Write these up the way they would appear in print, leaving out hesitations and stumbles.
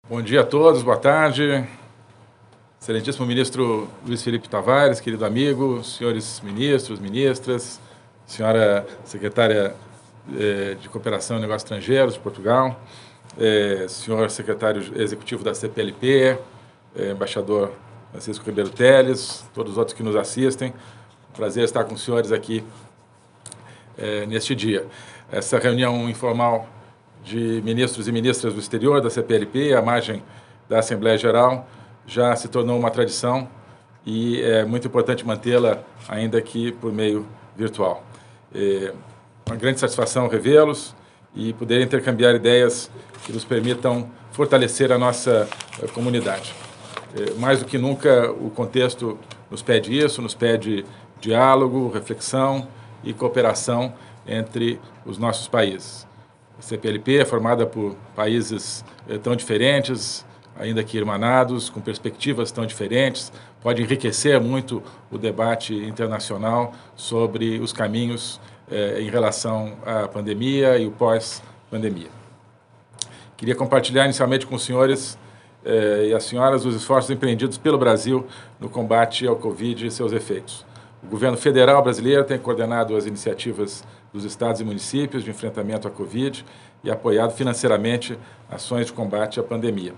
Bom dia a todos, boa tarde. Excelentíssimo ministro Luiz Felipe Tavares, querido amigo, senhores ministros, ministras, senhora secretária de Cooperação e Negócios Estrangeiros de Portugal, senhor secretário executivo da CPLP, embaixador Francisco Ribeiro Teles, todos os outros que nos assistem. Prazer estar com os senhores aqui neste dia. Essa reunião informal de ministros e ministras do exterior da CPLP, à margem da Assembleia Geral, já se tornou uma tradição e é muito importante mantê-la ainda que por meio virtual. Uma grande satisfação revê-los e poder intercambiar ideias que nos permitam fortalecer a nossa comunidade. Mais do que nunca, o contexto nos pede isso, nos pede diálogo, reflexão e cooperação entre os nossos países. A CPLP é formada por países tão diferentes, ainda que irmanados, com perspectivas tão diferentes, pode enriquecer muito o debate internacional sobre os caminhos em relação à pandemia e o pós-pandemia. Queria compartilhar inicialmente com os senhores e as senhoras os esforços empreendidos pelo Brasil no combate ao Covid e seus efeitos. O governo federal brasileiro tem coordenado as iniciativas dos estados e municípios de enfrentamento à Covid e apoiado financeiramente ações de combate à pandemia.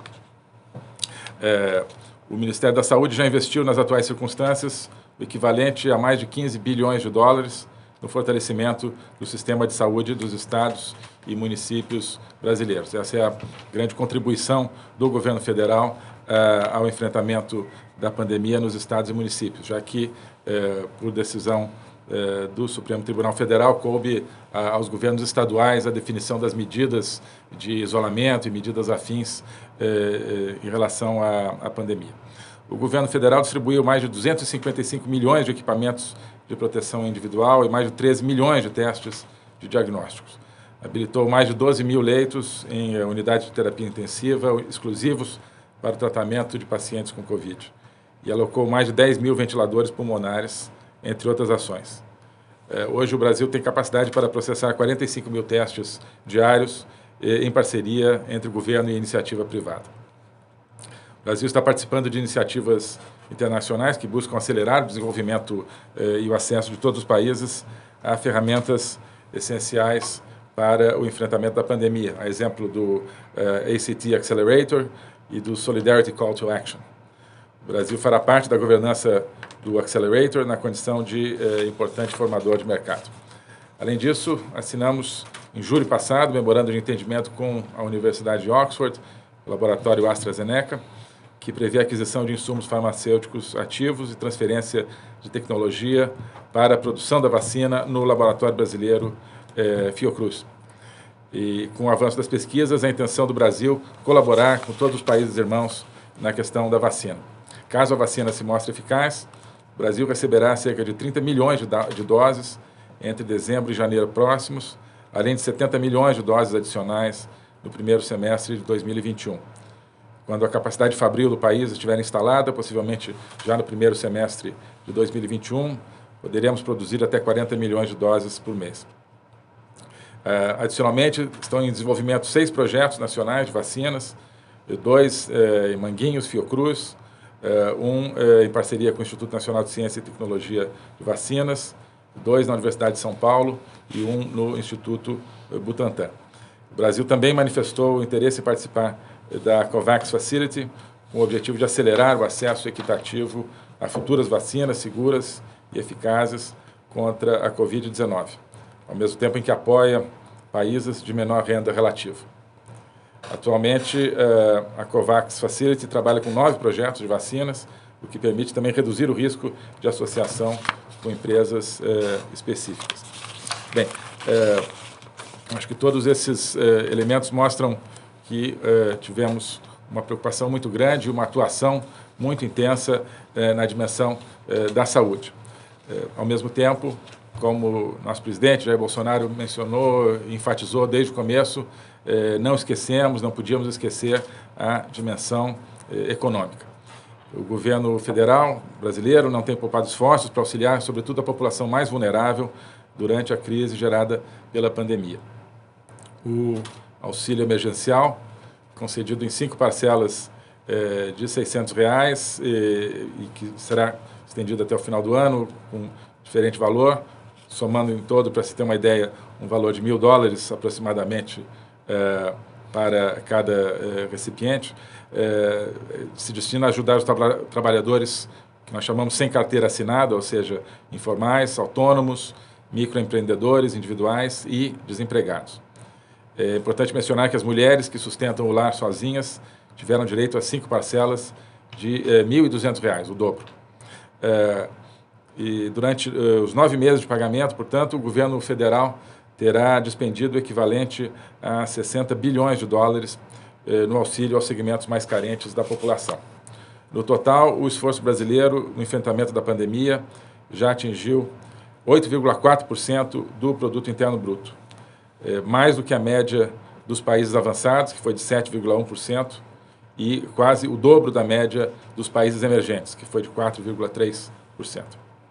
O Ministério da Saúde já investiu nas atuais circunstâncias o equivalente a mais de 15 bilhões de dólares no fortalecimento do sistema de saúde dos estados e municípios brasileiros. Essa é a grande contribuição do governo federal ao enfrentamento da pandemia nos estados e municípios, já que, por decisão do Supremo Tribunal Federal, coube aos governos estaduais a definição das medidas de isolamento e medidas afins em relação à pandemia. O governo federal distribuiu mais de 255 milhões de equipamentos de proteção individual e mais de 13 milhões de testes de diagnósticos. Habilitou mais de 12 mil leitos em unidades de terapia intensiva exclusivos para o tratamento de pacientes com Covid e alocou mais de 10 mil ventiladores pulmonares, entre outras ações. Hoje o Brasil tem capacidade para processar 45 mil testes diários em parceria entre o governo e a iniciativa privada. O Brasil está participando de iniciativas internacionais que buscam acelerar o desenvolvimento e o acesso de todos os países a ferramentas essenciais para o enfrentamento da pandemia, a exemplo do ACT Accelerator e do Solidarity Call to Action. O Brasil fará parte da governança do Accelerator na condição de importante formador de mercado. Além disso, assinamos em julho passado o memorando de entendimento com a Universidade de Oxford, o laboratório AstraZeneca, que prevê a aquisição de insumos farmacêuticos ativos e transferência de tecnologia para a produção da vacina no laboratório brasileiro Fiocruz. E com o avanço das pesquisas, a intenção do Brasil colaborar com todos os países irmãos na questão da vacina. Caso a vacina se mostre eficaz, o Brasil receberá cerca de 30 milhões de doses entre dezembro e janeiro próximos, além de 70 milhões de doses adicionais no primeiro semestre de 2021. Quando a capacidade fabril do país estiver instalada, possivelmente já no primeiro semestre de 2021, poderemos produzir até 40 milhões de doses por mês. Adicionalmente, estão em desenvolvimento 6 projetos nacionais de vacinas, 2 em Manguinhos, Fiocruz, em parceria com o Instituto Nacional de Ciência e Tecnologia de Vacinas, 2 na Universidade de São Paulo e 1 no Instituto Butantan. O Brasil também manifestou o interesse em participar da COVAX Facility, com o objetivo de acelerar o acesso equitativo a futuras vacinas seguras e eficazes contra a Covid-19, ao mesmo tempo em que apoia países de menor renda relativa. Atualmente, a COVAX Facility trabalha com 9 projetos de vacinas, o que permite também reduzir o risco de associação com empresas específicas. Bem, acho que todos esses elementos mostram que tivemos uma preocupação muito grande e uma atuação muito intensa na dimensão da saúde. Ao mesmo tempo, como nosso presidente Jair Bolsonaro mencionou e enfatizou desde o começo, não esquecemos, não podíamos esquecer a dimensão econômica. O governo federal brasileiro não tem poupado esforços para auxiliar, sobretudo, a população mais vulnerável durante a crise gerada pela pandemia. O auxílio emergencial concedido em 5 parcelas de R$ 600 e que será estendido até o final do ano com diferente valor, somando em todo, para se ter uma ideia, um valor de $1.000 aproximadamente para cada recipiente. Se destina a ajudar os trabalhadores que nós chamamos sem carteira assinada, ou seja, informais, autônomos, microempreendedores individuais e desempregados. É importante mencionar que as mulheres que sustentam o lar sozinhas tiveram direito a 5 parcelas de R$ 1.200, o dobro. E durante os 9 meses de pagamento, portanto, o governo federal terá despendido o equivalente a 60 bilhões de dólares no auxílio aos segmentos mais carentes da população. No total, o esforço brasileiro no enfrentamento da pandemia já atingiu 8,4% do produto interno bruto, mais do que a média dos países avançados, que foi de 7,1%, e quase o dobro da média dos países emergentes, que foi de 4,3%.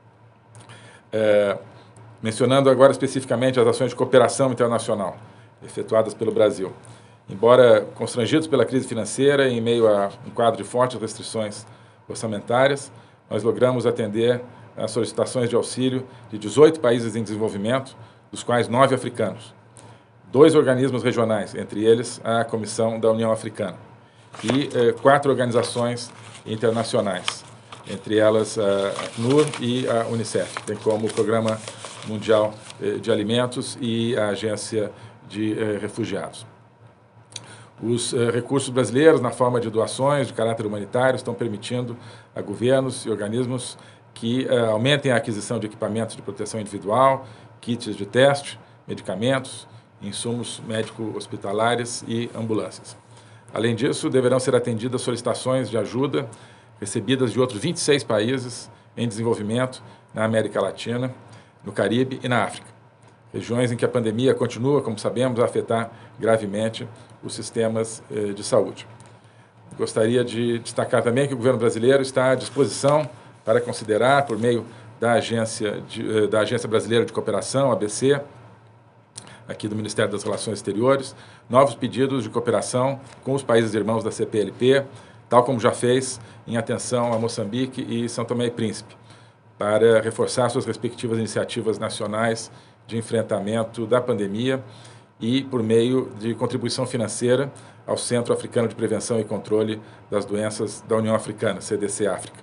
Mencionando agora especificamente as ações de cooperação internacional efetuadas pelo Brasil. Embora constrangidos pela crise financeira e em meio a um quadro de fortes restrições orçamentárias, nós logramos atender às solicitações de auxílio de 18 países em desenvolvimento, dos quais 9 africanos, 2 organismos regionais, entre eles a Comissão da União Africana, e 4 organizações internacionais, entre elas a ACNUR e a Unicef, bem como o Programa Mundial de Alimentos e a Agência de Refugiados. Os recursos brasileiros, na forma de doações de caráter humanitário, estão permitindo a governos e organismos que aumentem a aquisição de equipamentos de proteção individual, kits de teste, medicamentos, insumos médico-hospitalares e ambulâncias. Além disso, deverão ser atendidas solicitações de ajuda recebidas de outros 26 países em desenvolvimento na América Latina, no Caribe e na África, regiões em que a pandemia continua, como sabemos, a afetar gravemente os sistemas de saúde. Gostaria de destacar também que o governo brasileiro está à disposição para considerar, por meio da Agência Brasileira de Cooperação, ABC, aqui do Ministério das Relações Exteriores, novos pedidos de cooperação com os países irmãos da CPLP, tal como já fez em atenção a Moçambique e São Tomé e Príncipe, para reforçar suas respectivas iniciativas nacionais de enfrentamento da pandemia e por meio de contribuição financeira ao Centro Africano de Prevenção e Controle das Doenças da União Africana, CDC África.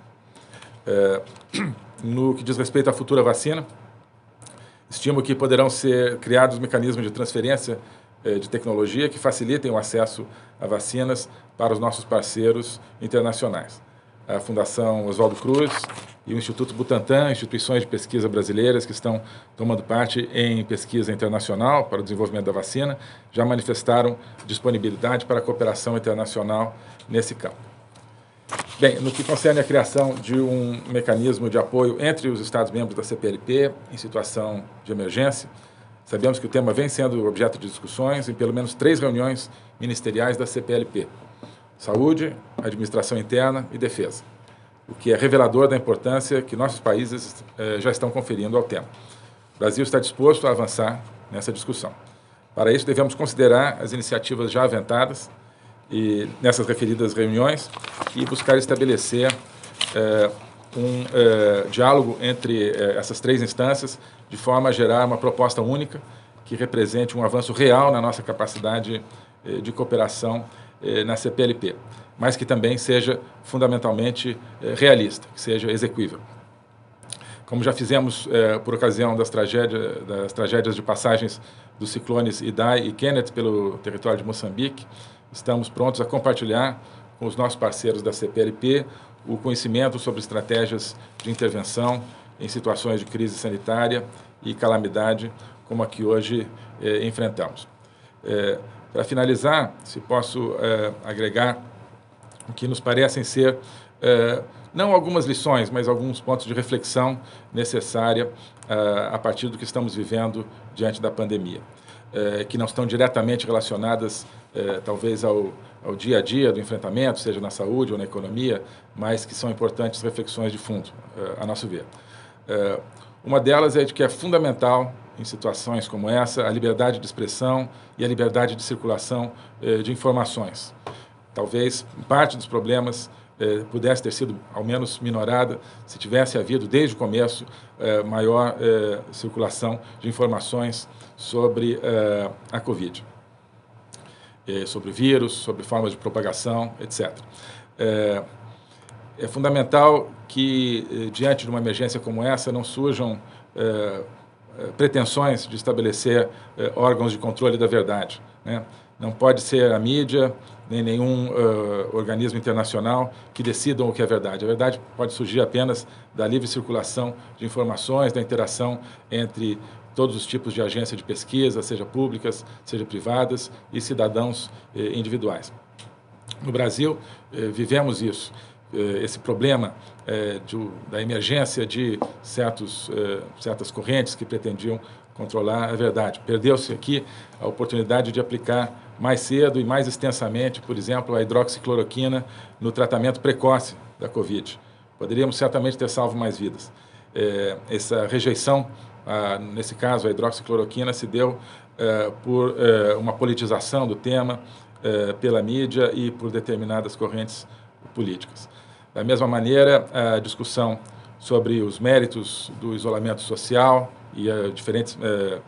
No que diz respeito à futura vacina, estimo que poderão ser criados mecanismos de transferência de tecnologia que facilitem o acesso a vacinas para os nossos parceiros internacionais. A Fundação Oswaldo Cruz e o Instituto Butantan, instituições de pesquisa brasileiras que estão tomando parte em pesquisa internacional para o desenvolvimento da vacina, já manifestaram disponibilidade para a cooperação internacional nesse campo. Bem, no que concerne a criação de um mecanismo de apoio entre os Estados-membros da CPLP em situação de emergência, sabemos que o tema vem sendo objeto de discussões em pelo menos 3 reuniões ministeriais da CPLP: Saúde, Administração Interna e Defesa, o que é revelador da importância que nossos países já estão conferindo ao tema. O Brasil está disposto a avançar nessa discussão. Para isso, devemos considerar as iniciativas já aventadas e nessas referidas reuniões e buscar estabelecer um diálogo entre essas 3 instâncias, de forma a gerar uma proposta única que represente um avanço real na nossa capacidade de cooperação na CPLP, mas que também seja fundamentalmente realista, que seja execuível. Como já fizemos por ocasião das tragédias de passagens dos ciclones Idai e Kenneth pelo território de Moçambique, estamos prontos a compartilhar com os nossos parceiros da CPLP o conhecimento sobre estratégias de intervenção em situações de crise sanitária e calamidade como a que hoje enfrentamos. Para finalizar, se posso agregar o que nos parecem ser não algumas lições, mas alguns pontos de reflexão necessária a partir do que estamos vivendo diante da pandemia, que não estão diretamente relacionadas, talvez, ao dia a dia do enfrentamento, seja na saúde ou na economia, mas que são importantes reflexões de fundo, a nosso ver. Uma delas é de que é fundamental, em situações como essa, a liberdade de expressão e a liberdade de circulação de informações. talvez parte dos problemas pudesse ter sido, ao menos, minorada se tivesse havido, desde o começo, maior circulação de informações sobre a Covid, sobre o vírus, sobre formas de propagação, etc. É fundamental que, diante de uma emergência como essa, não surjam pretensões de estabelecer órgãos de controle da verdade, né? Não pode ser a mídia, nem nenhum organismo internacional que decidam o que é verdade. A verdade pode surgir apenas da livre circulação de informações, da interação entre todos os tipos de agências de pesquisa, seja públicas, seja privadas, e cidadãos individuais. No Brasil, vivemos isso. Esse problema da emergência de certas correntes que pretendiam controlar a verdade. Perdeu-se aqui a oportunidade de aplicar mais cedo e mais extensamente, por exemplo, a hidroxicloroquina no tratamento precoce da Covid. Poderíamos certamente ter salvo mais vidas. Essa rejeição, nesse caso, a hidroxicloroquina, se deu por uma politização do tema pela mídia e por determinadas correntes políticas. Da mesma maneira, a discussão sobre os méritos do isolamento social e diferentes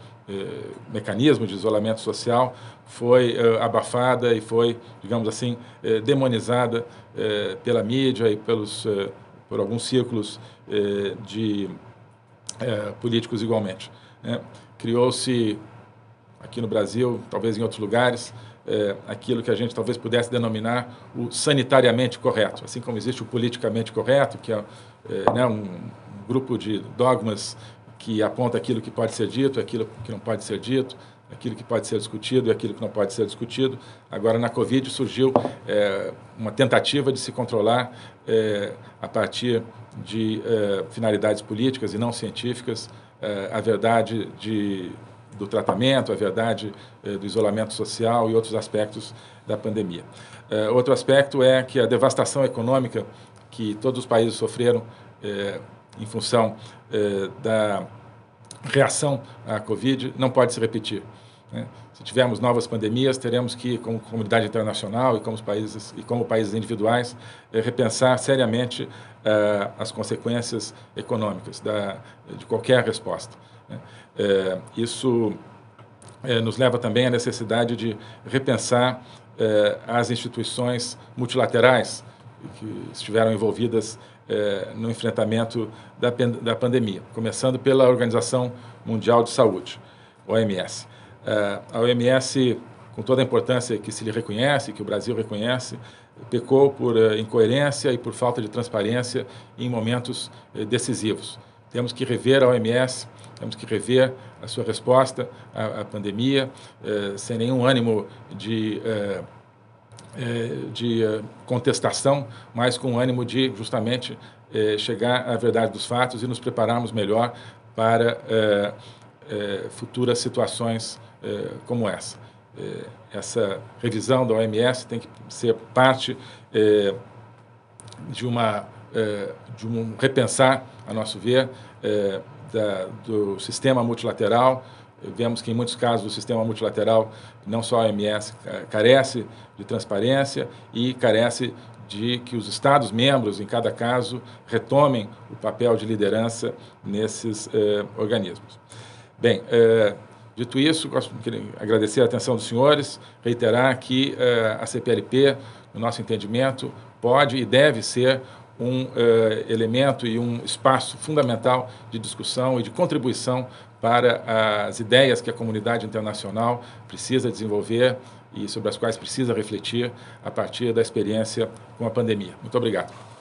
mecanismos de isolamento social foi abafada e foi, digamos assim, demonizada pela mídia e por alguns círculos de políticos igualmente, né? Criou-se aqui no Brasil, talvez em outros lugares, aquilo que a gente talvez pudesse denominar o sanitariamente correto, assim como existe o politicamente correto, que é um grupo de dogmas que aponta aquilo que pode ser dito, aquilo que não pode ser dito, aquilo que pode ser discutido e aquilo que não pode ser discutido. Agora, na Covid, surgiu uma tentativa de se controlar a partir de finalidades políticas e não científicas a verdade do tratamento, a verdade do isolamento social e outros aspectos da pandemia. Outro aspecto é que a devastação econômica que todos os países sofreram em função da reação à Covid não pode se repetir, né? Se tivermos novas pandemias, teremos que, como comunidade internacional e como países individuais, repensar seriamente as consequências econômicas de qualquer resposta, né? Isso nos leva também à necessidade de repensar as instituições multilaterais que estiveram envolvidas no enfrentamento da pandemia, começando pela Organização Mundial de Saúde, OMS. A OMS, com toda a importância que se lhe reconhece, que o Brasil reconhece, pecou por incoerência e por falta de transparência em momentos decisivos. Temos que rever a OMS, temos que rever a sua resposta à pandemia, sem nenhum ânimo de contestação, mas com o ânimo de, justamente, chegar à verdade dos fatos e nos prepararmos melhor para futuras situações como essa. Essa revisão da OMS tem que ser parte de um repensar, a nosso ver, do sistema multilateral. Vemos que, em muitos casos, o sistema multilateral, não só a OMS, carece de transparência e carece de que os Estados-membros, em cada caso, retomem o papel de liderança nesses organismos. Bem, dito isso, gosto de agradecer a atenção dos senhores, reiterar que a CPLP, no nosso entendimento, pode e deve ser um elemento e um espaço fundamental de discussão e de contribuição para as ideias que a comunidade internacional precisa desenvolver e sobre as quais precisa refletir a partir da experiência com a pandemia. Muito obrigado.